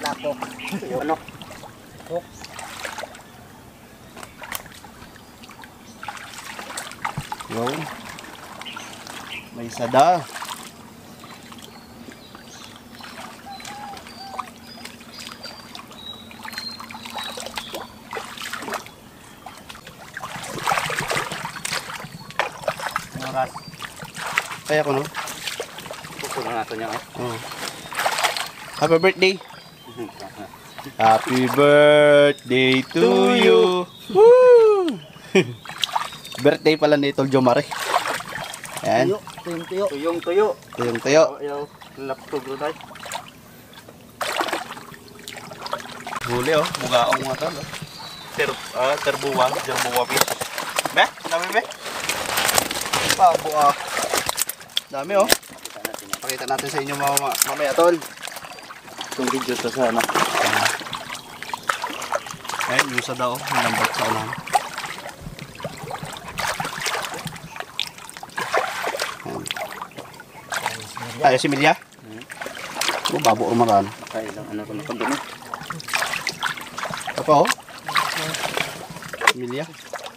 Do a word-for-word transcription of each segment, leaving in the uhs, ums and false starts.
Ako. Ano? Hook. Yun. May sada. Oras. Kaya ko no? Pupunan natin niya. Oh. Happy birthday. Happy birthday to you. Woo! Birthday pala ni Tol Jomare. Ayan. Tuyo. Tuyong tuyo. Tuyong tuyo. Tuyong tuyo. Ayaw. Laptop bro tayo. Huli oh. Bugaong mga tol. Ter, ah, terbuwa. Terbuwa fish. Be? Dami be? Pa, buwa. Dami oh. Pakita natin sa inyo mamaya, mamaya tol. Itong video to sa ano. Ayun, yung sa daw. Yung lambat sa ulan. Tayo si Milya. Oh, babo umaran. Kaya lang ano ko na kandun eh. Apa oh? Milya.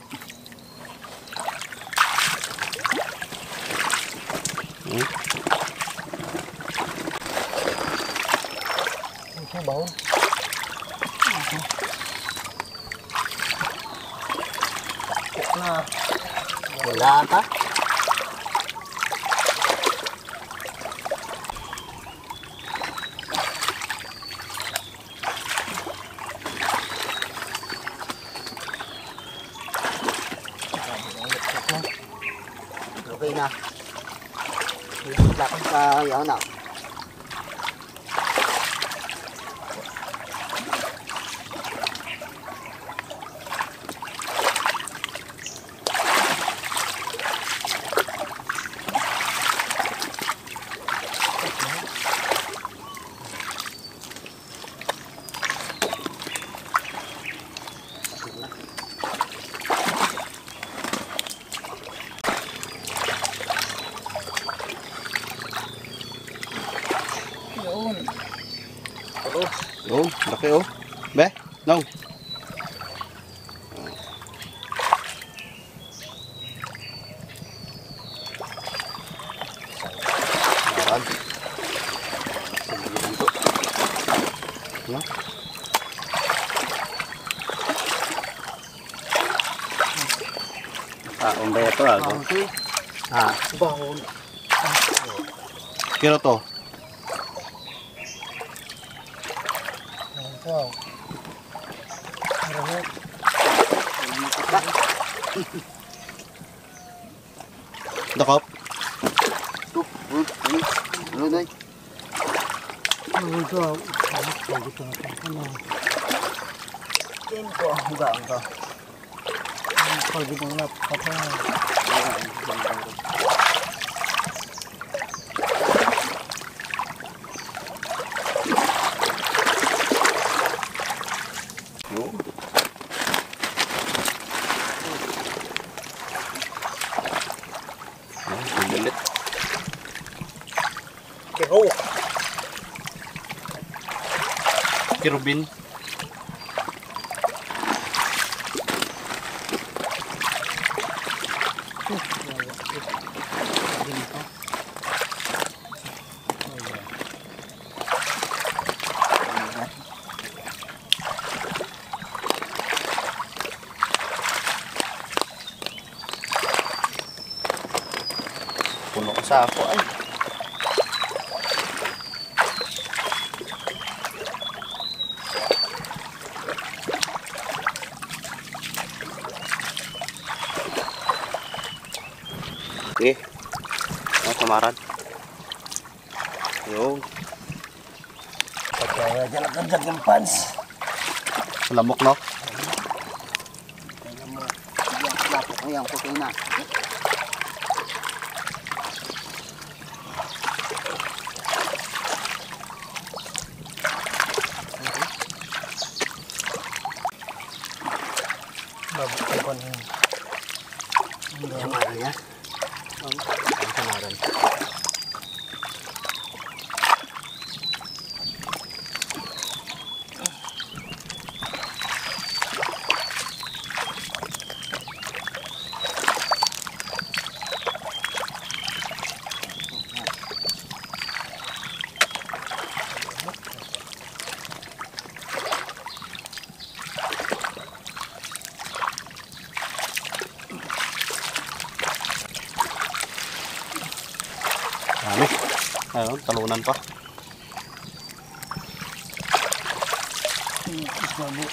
Hmm. Ang baon. Na. Wala ka? Okay na. Lakad sa yaw na. Oh, laki oh. Be, no. Maran. No. Ah, umbe ito ah. Ah, bahon. Kiro to. Wow. Marahot. Dakop. Tup. Ano day? Ano ito? Ano ito? Ano? Yan ko. Hugaan ko. Pag ito nga. Patay. Bulit. Kiro. Kirubin. Puno ko sa ako ay. Okay. Ang samaran. Yo. Pagkaya dyan ang ganda ng pants. Lamok no. Alam mo, lapok mo yung puti na. Babukon yun. Ang samaran niya. Ang samaran. Ayun, talunan pa. Nipis babo.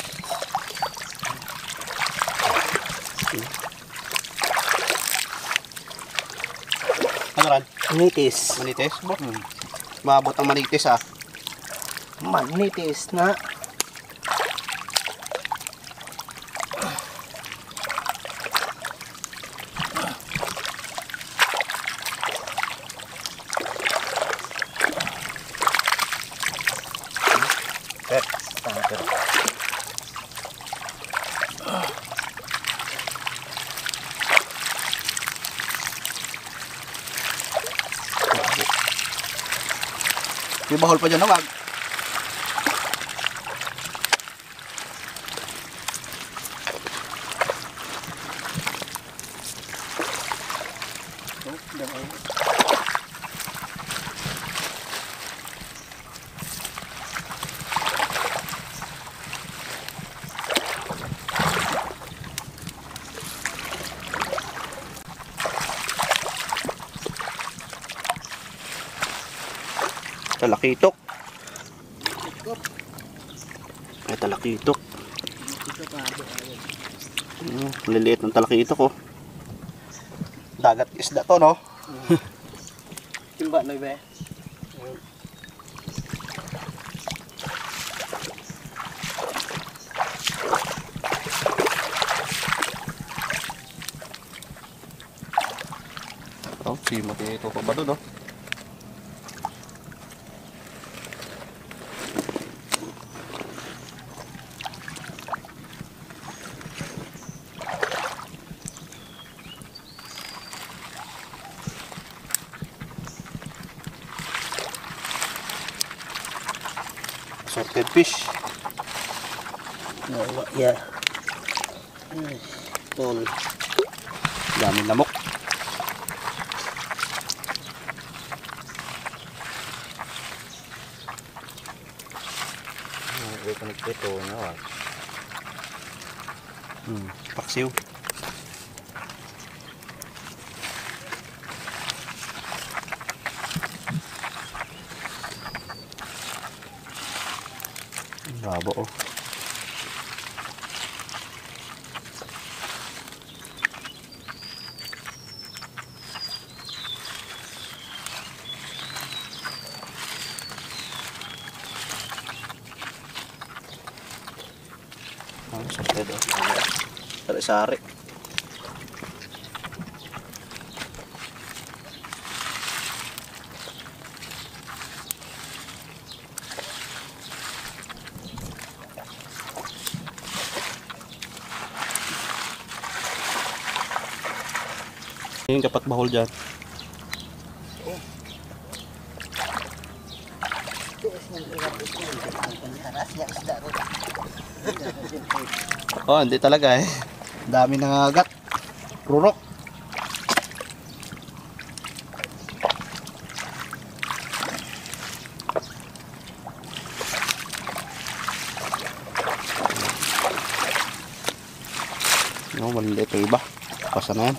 Ano ran? Manitis. Manitis? Bo? Hmm. Maabot ang manitis ah. Manitis na. Eh, tangker. May bahol pa dyan na wag. Talakitok. Ay, talakitok. Hmm, liliit ng talakitok oh. Dagat isda to no? Timba na iba. Oh, si mati ito pa ba doon oh? Sorted fish. No, yeah. Tol. Daming lamok. Ito na. Hmm, paksiw. Bravo oh. Ang sorted oh. Sari-sari. Yung kapat bahol dyan. Oh, hindi talaga eh. Dami ng agat. Rurok. No, maliliit yung iba. Pasa na yan.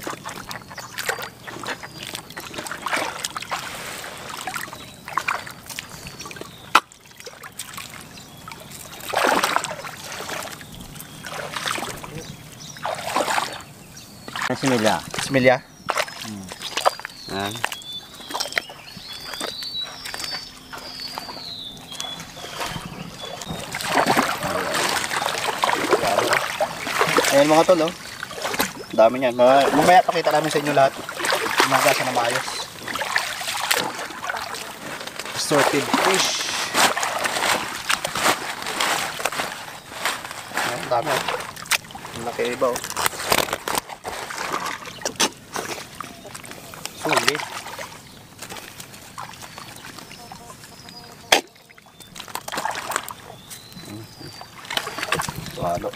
Similya. Similya? Hmm. Yan. Ayan mga tol oh. Dami niyan. Mamaya pakita namin sa inyo lahat. Umagasa na maayos. Sorted fish. Ayan, dami oh. Ang laki iba oh. Sulit. Walo.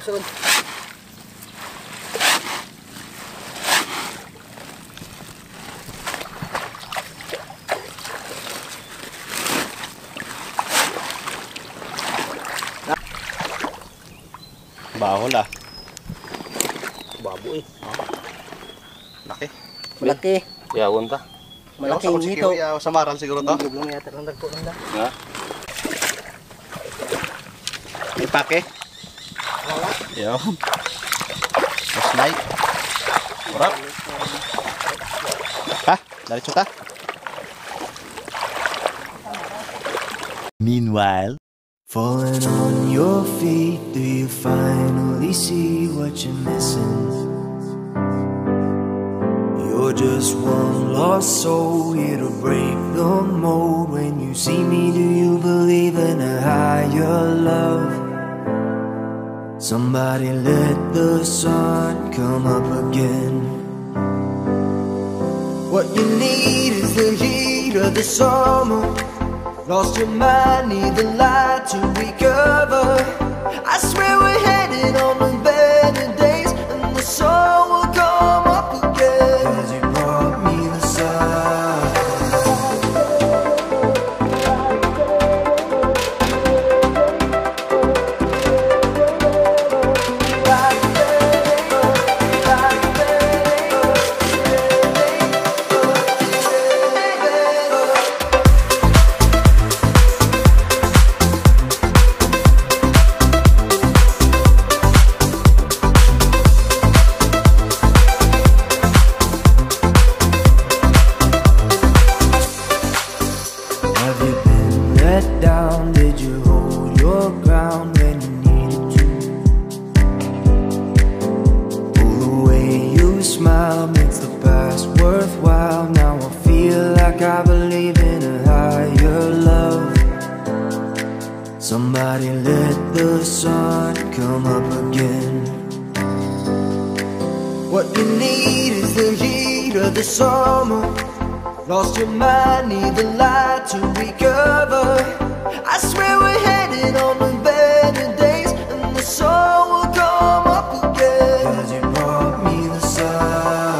kusun. Bahol ah. Baboy. Laki. Malaki. Yawon ta. Malaking hito. Ya, sa maral siguro to. Belum yata lang dagpo lang da. Ha? May pake. Wala. Yo. Last night. Urap. Ha? Diretso ta. Meanwhile, falling on your feet, do you finally see what you're missing? You're just one lost soul here to break the mold. When you see me, do you believe in a higher love? Somebody let the sun come up again. What you need is the heat of the summer. Lost your mind, need the light to recover. I swear we're headed on the better days, and the sun will come up again. 'Cause you brought me the sun. Have you been let down? Did you hold your ground when you needed to? Oh, the way you smile makes the past worthwhile. Now I feel like I believe in a higher love. Somebody let the sun come up again. What you need is the heat of the summer. Lost your mind, need the light to recover. I swear we're headed on the better days, and the sun will come up again. 'Cause you brought me the sun.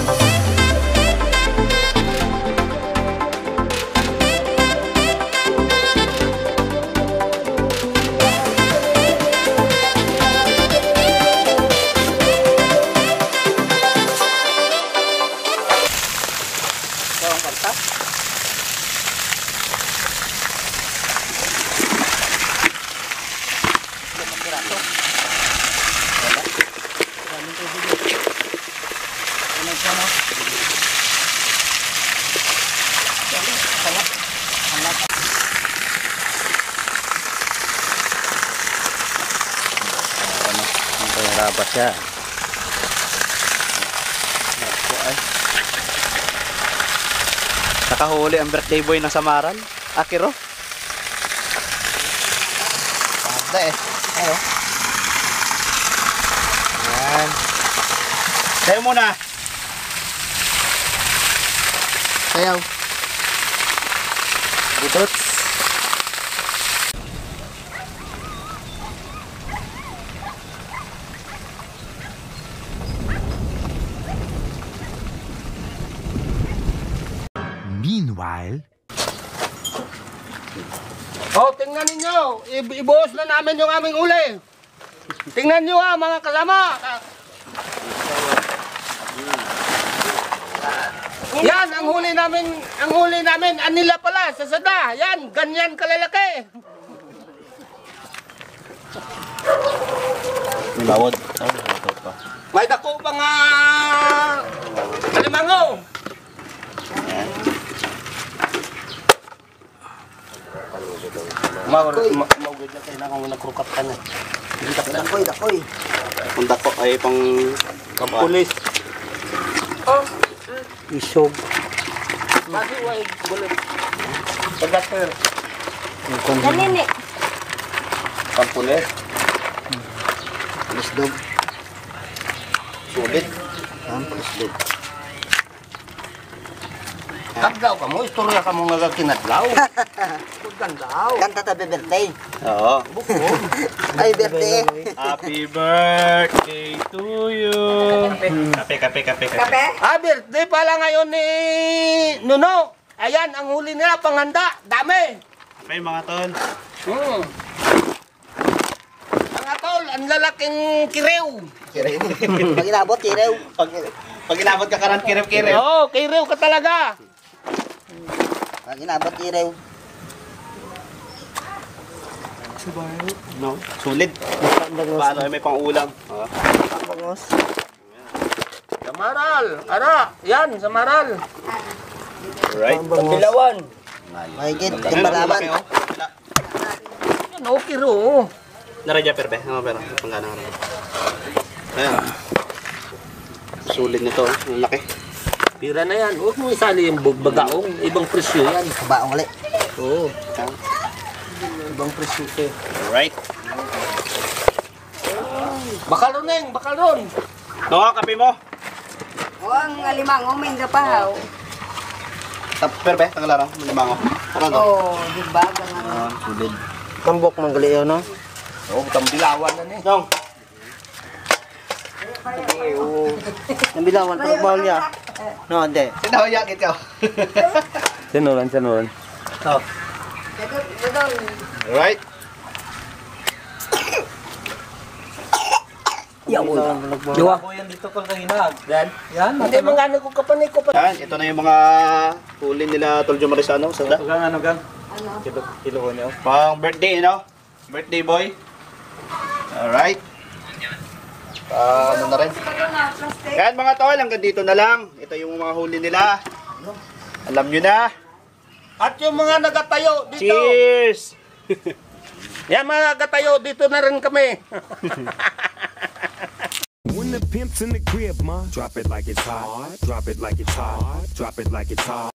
Bawang kanta. Limang piraso. Wala. Maraming tubig yun. Ano siya, no? Dali, salat. Salat. Ano? Ang pera siya. Naku ay. Nakahuli ang birthday boy ng Samaran. Akiro. Pagda eh. Ayo. Yan. Tayo muna. Sayaw. Butots. Meanwhile, Oh, tingnan ninyo. I- ibuhos na namin yung aming uli. Tingnan nyo ha, mga kasama. Yan, ang huli namin, ang huli namin, anila pala, sa sada. Yan, ganyan kalalaki. Bawod. Ah, bawod pa. May dako pa nga kalimango. Maugod na kayo na kung nakrukat ka na. Dakoy, dakoy. Kung dako ay pang kapulis. Isog. Bagi way gulit. Pagdater. Ganini. Pampulis. Isdog. Sulit. Ang isdog. Kagdaw ka mo, istorya ka mo nga kinadlaw. Kagdaw. Kanta ta birthday. Oo. Ay, birthday. Happy birthday to you. Kape, kape, kape, kape. Ah, birthday pala ngayon ni Nuno. Ayan, ang huli nila, panghanda. Dami. Kape mga tol. Hmm. Mga tol, ang lalaking kirew. Pag inabot, kirew. Pag, pag inabot ka karan kirip-kirip. Oo, kirew ka talaga. Pag inabot, kirew. No, sulit. Paano may pang-ulam? Oh. Bangos. Sa Maral. Ara, yan, sa Maral. Alright. Bilawan. Mahigit, Ayun, kambalaban. malaki, oh. Yan, oh, kirew. Naradya perbe. Ano pero? Panggana nga. Ayan. Sulit nito. oh. Ang laki. Pira na yan. Huwag mo isali yung bagaong. Ibang presyo yan. Baong ulit. Oo. Ibang presyo ito. Alright. Bakal ron, Neng. Bakal ron. No, kape mo. O, ang alimang umin ka pa. O, Tap perbe. Tanggalara. Malimango. Ano to? oh, di ba? Ganun. Ah, sulit. Kambok manggali yun, no? Oo, oh, tambilawan na ni. Dong. Nambilawan, pero bawal niya. No, hindi. Sinahayakit ka. Sinulan, sinulan. Oh. Gadot, gadot. Alright. Diwa. yan dito ko kahinag. Yan. Yan. Hindi, mga ano ko kapanay ko pa. Yan, ito na yung mga huli nila Toljo Marisano. Sada. Gang, ano, gang? Ano? Kilo, kilo ko niyo. Pang birthday, no? Birthday boy. Alright. Ah, ano na rin. Plastic. Yan mga tol, hanggang dito na lang. Ito yung mga huli nila. Alam nyo na. At yung mga nagatayo dito. Cheers! Yan mga nagatayo dito na rin kami. When the pimp's in the crib, ma, drop it like it's hot. Drop it like it's hot. Drop it like it's hot.